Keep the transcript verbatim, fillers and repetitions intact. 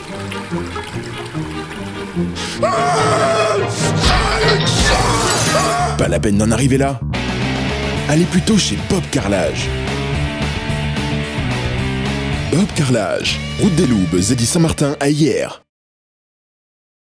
Pas la peine d'en arriver là. Allez plutôt chez Bob Carrelage. Bob Carrelage, route des Loubes, Zeddy Saint-Martin à Hyères.